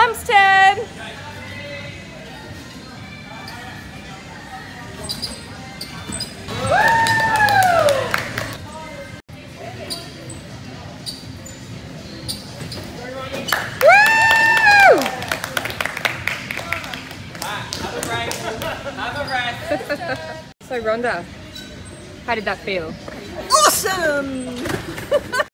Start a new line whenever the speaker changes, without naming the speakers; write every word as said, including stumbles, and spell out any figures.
Mum's turn. So Rhonda, how did that feel?
Awesome!